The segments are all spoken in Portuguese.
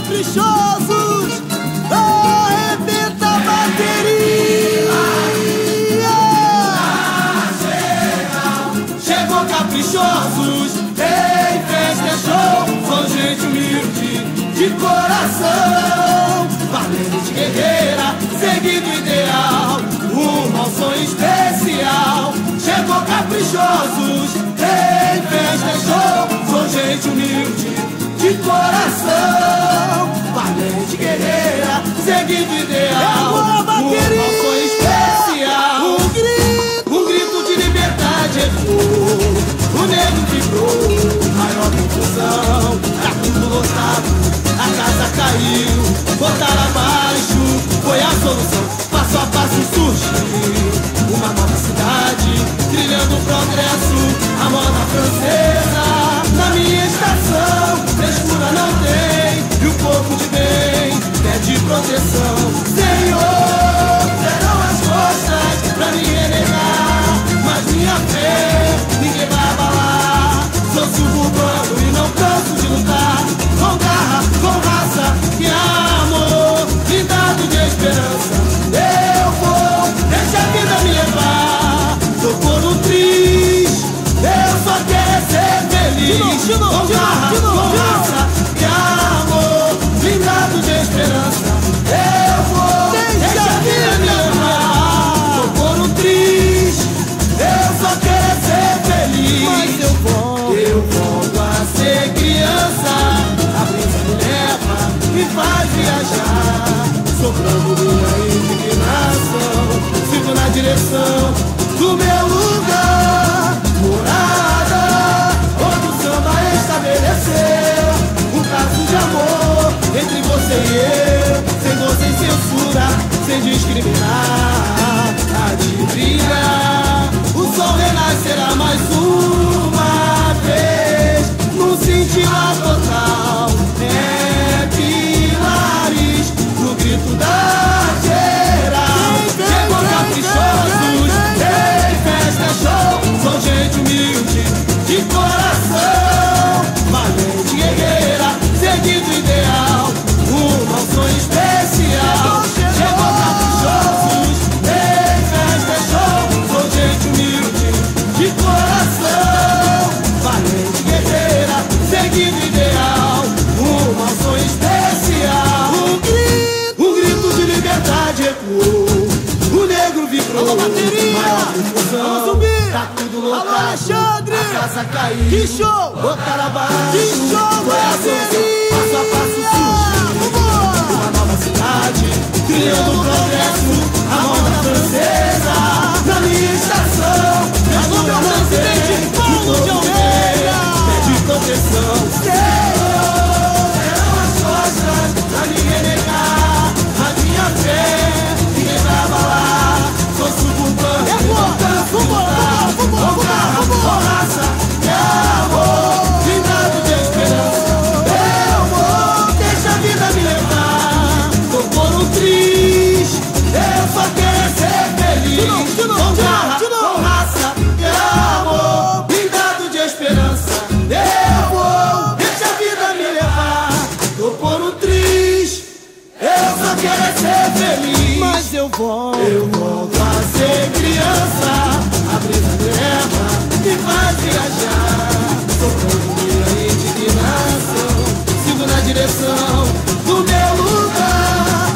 caprichosos, arrebenta a bateria. Chegou caprichosos, em festa é show. Sou gente humilde de coração, valente guerreira, seguindo o ideal, rumo ao sonho especial. Chegou caprichosos, em festa é show. Sou gente humilde de coração, valente guerreira, seguindo o ideal, rumo ao sonho especial. Um grito de liberdade ecoou, o negro vibrou, maior confusão, tá tudo lotado, a casa caiu, botaram abaixo, foi a solução. Passo a passo surgiu uma nova cidade, trilhando o progresso, a moda francesa. Na minha estação, frescura não tem, e o povo de bem pede proteção. Senhor, deram as costas pra me renegar, mas minha fé ninguém vai abalar. Sou suburbano e não canso de lutar, com garra, com raça e amor, blindado de esperança. Eu vou, deixa a vida me levar. Tô por um triz, eu só quero ser feliz. Com garra, com raça e amor, blindado de esperança. Eu vou, deixa a vida me levar. Tô por um triz, eu só quero ser feliz. Mas eu volto a ser criança, a brisa me leva, me faz viajar, soprando minha indignação, sigo na direção do meu lugar, morada, onde o samba estabeleceu um caso de amor entre você e eu, sem dor, sem censura, sem discriminar. Há de brilhar, o sol renascerá mais uma vez, num cintilar total. É pilares no grito da geral. Chegou caprichosos, tem festa é show. Sou gente humilde de coração, valente guerreira, seguindo o ideal, rumo ao sonho especial. Chegou caprichosos, tem festa é show. Sou gente humilde de coração, valente guerreira, seguindo o ideal, rumo ao sonho especial. Um grito de liberdade ecoou, o negro vibrou, maior confusão, tá tudo lotado. Alô, Alexandre! A casa caiu, Que show! botaram abaixo, Que show, foi a solução. Passo a passo surgiu uma nova cidade, trilhando o progresso, a moda francesa. Na minha estação, frescura não tem, o povo de Almeida pede proteção. Senhor, deram as costas pra me renegar, a minha fé ninguém vai abalar. Sou suburbano, não canso de lutar, com garra, com raça e amor, blindado de esperança. Eu vou, deixa a vida me levar. Tô por um triz, eu só quero ser feliz. Com garra, com raça e amor, blindado de esperança. Eu vou, deixa a vida me levar. Tô por um triz, eu só quero ser feliz. Mas eu volto a ser criança, a brisa me leva, me faz viajar, soprando minha indignação, sigo na direção do meu lugar,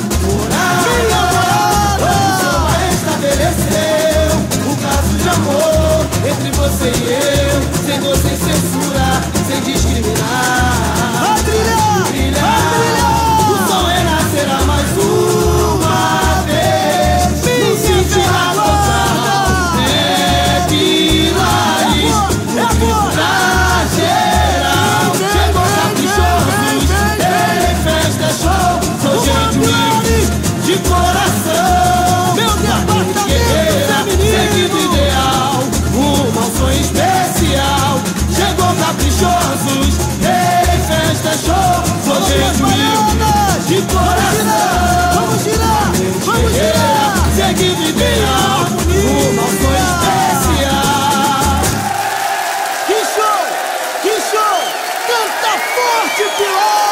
morada, onde o samba estabeleceu um caso de amor entre você e eu, sem dor, sem censura, sem discriminar. Vai brilhar! Brilhar, o sol renascerá mais uma vez, no cintilar total. É pilares no grito da geral. Chegou caprichosos, tem festa é show. Sou gente humilde de coração, Meu valente guerreira, seguindo o ideal, rumo ao sonho especial. Chegou caprichosos, tem festa é show. Sou gente humilde de coração, Vamos girar! Vamos guerreira, girar! seguindo o ideal, rumo ao sonho especial. Que show! Que show! Canta forte, Pilar!